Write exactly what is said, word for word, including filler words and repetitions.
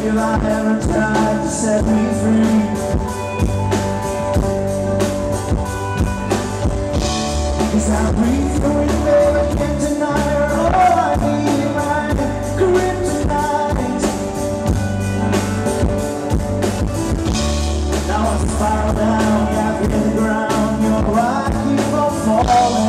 If I ever tried to set me free, 'cause I breathe through it, baby, can't deny her. All I need is my kryptonite. Now I spiral down, yeah, I feel the ground. You're right, keep on falling.